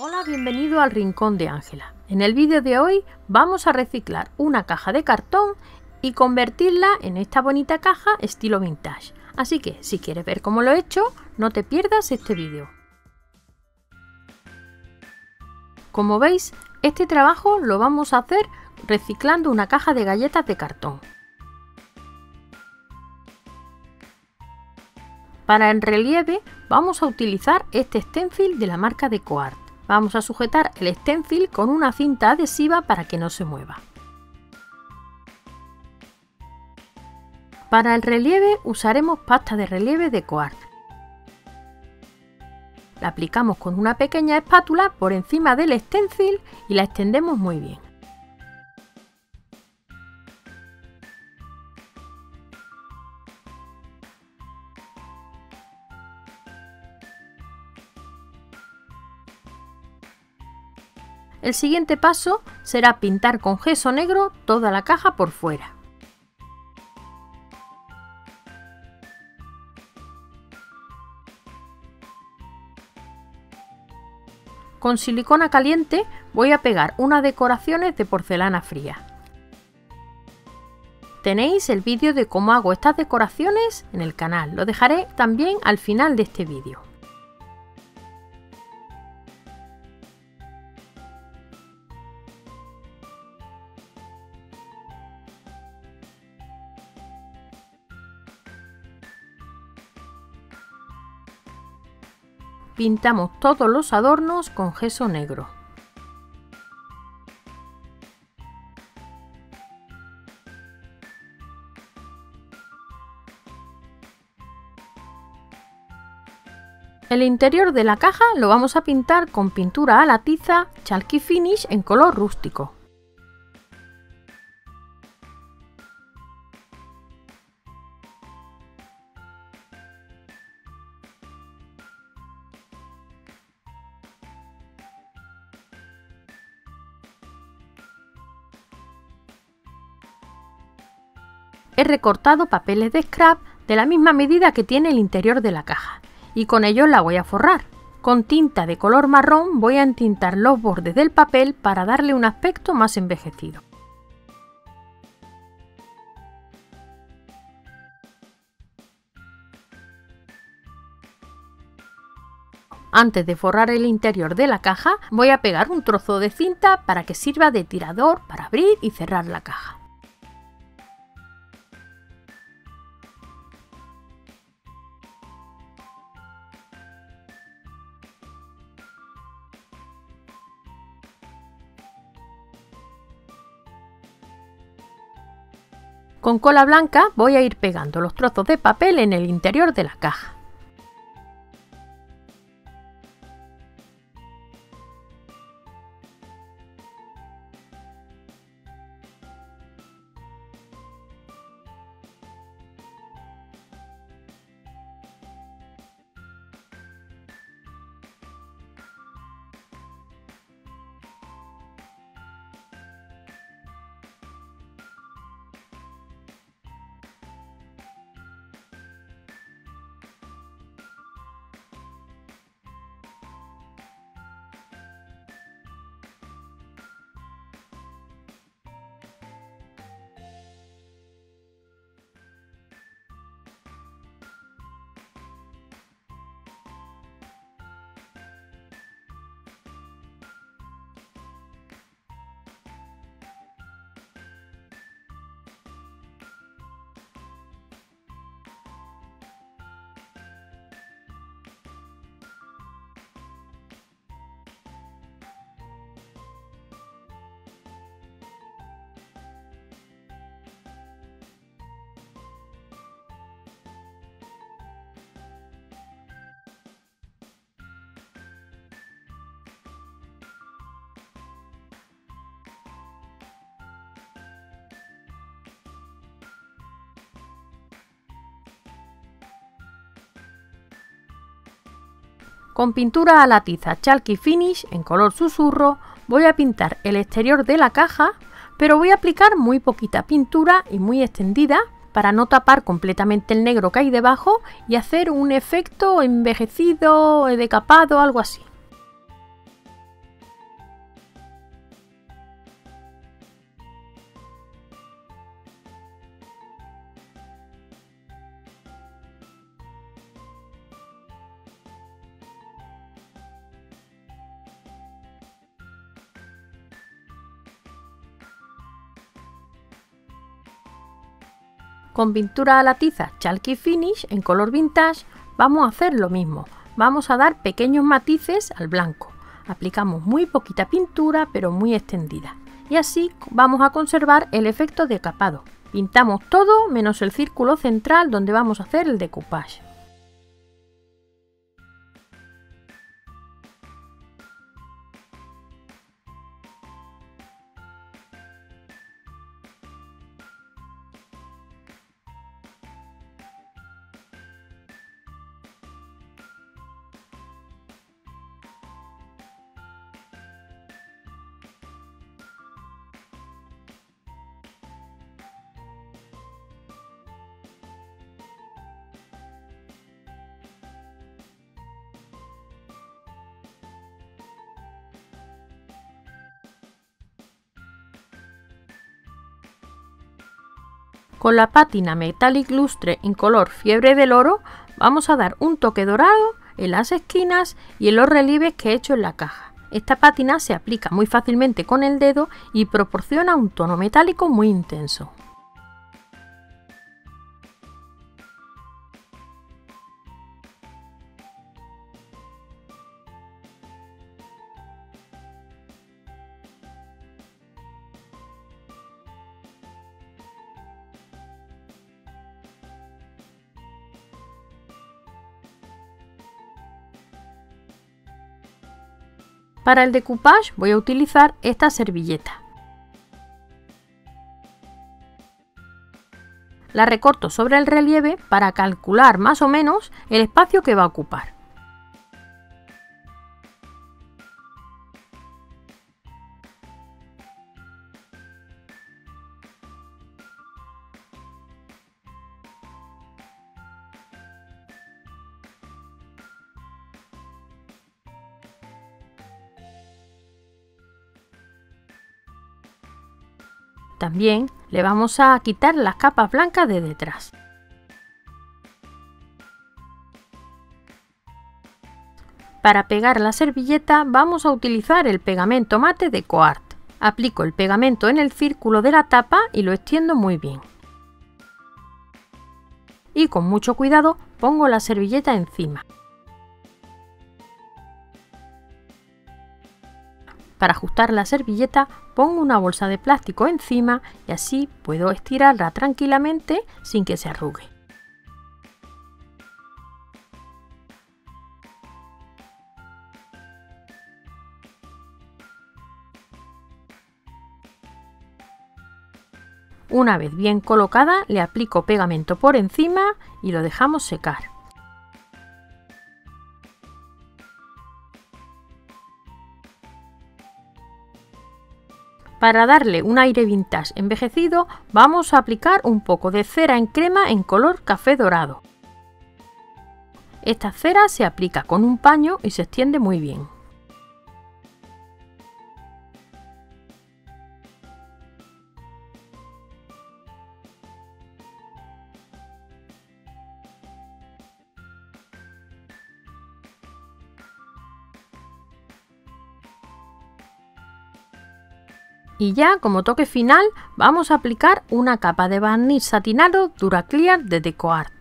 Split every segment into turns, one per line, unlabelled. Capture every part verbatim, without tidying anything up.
Hola, bienvenido al Rincón de Ángela. En el vídeo de hoy vamos a reciclar una caja de cartón y convertirla en esta bonita caja estilo vintage. Así que si quieres ver cómo lo he hecho, no te pierdas este vídeo. Como veis, este trabajo lo vamos a hacer reciclando una caja de galletas de cartón. Para el relieve vamos a utilizar este stencil de la marca DecoArt. Vamos a sujetar el stencil con una cinta adhesiva para que no se mueva. Para el relieve usaremos pasta de relieve DecoArt. La aplicamos con una pequeña espátula por encima del stencil y la extendemos muy bien. El siguiente paso será pintar con gesso negro toda la caja por fuera. Con silicona caliente voy a pegar unas decoraciones de porcelana fría. Tenéis el vídeo de cómo hago estas decoraciones en el canal, lo dejaré también al final de este vídeo. Pintamos todos los adornos con gesso negro. El interior de la caja lo vamos a pintar con pintura a la tiza Chalky Finish en color rústico. He recortado papeles de scrap de la misma medida que tiene el interior de la caja y con ellos la voy a forrar. Con tinta de color marrón voy a entintar los bordes del papel para darle un aspecto más envejecido. Antes de forrar el interior de la caja voy a pegar un trozo de cinta para que sirva de tirador para abrir y cerrar la caja. Con cola blanca voy a ir pegando los trozos de papel en el interior de la caja. Con pintura a la tiza Chalky Finish en color susurro voy a pintar el exterior de la caja, pero voy a aplicar muy poquita pintura y muy extendida para no tapar completamente el negro que hay debajo y hacer un efecto envejecido, decapado, algo así. Con pintura a la tiza Chalky Finish en color vintage vamos a hacer lo mismo. Vamos a dar pequeños matices al blanco. Aplicamos muy poquita pintura pero muy extendida. Y así vamos a conservar el efecto decapado. Pintamos todo menos el círculo central donde vamos a hacer el decoupage. Con la pátina Metallic Lustre en color Fiebre del Oro vamos a dar un toque dorado en las esquinas y en los relieves que he hecho en la caja. Esta pátina se aplica muy fácilmente con el dedo y proporciona un tono metálico muy intenso. Para el decoupage voy a utilizar esta servilleta. La recorto sobre el relieve para calcular más o menos el espacio que va a ocupar. También le vamos a quitar las capas blancas de detrás. Para pegar la servilleta vamos a utilizar el pegamento mate DecoArt. Aplico el pegamento en el círculo de la tapa y lo extiendo muy bien. Y con mucho cuidado pongo la servilleta encima. Para ajustar la servilleta pongo una bolsa de plástico encima y así puedo estirarla tranquilamente sin que se arrugue. Una vez bien colocada le aplico pegamento por encima y lo dejamos secar. Para darle un aire vintage envejecido vamos a aplicar un poco de cera en crema en color café dorado. Esta cera se aplica con un paño y se extiende muy bien. Y ya como toque final vamos a aplicar una capa de barniz satinado Duraclear de DecoArt.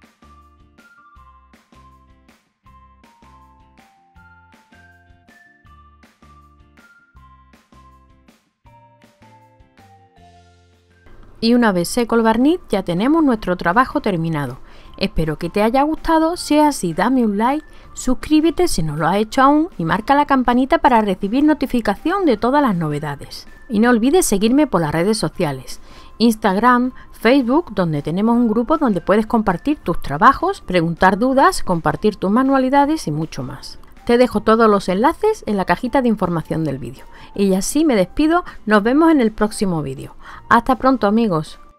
Y una vez seco el barniz ya tenemos nuestro trabajo terminado. Espero que te haya gustado, si es así dame un like, suscríbete si no lo has hecho aún y marca la campanita para recibir notificación de todas las novedades. Y no olvides seguirme por las redes sociales, Instagram, Facebook, donde tenemos un grupo donde puedes compartir tus trabajos, preguntar dudas, compartir tus manualidades y mucho más. Te dejo todos los enlaces en la cajita de información del vídeo. Y así me despido, nos vemos en el próximo vídeo. Hasta pronto amigos.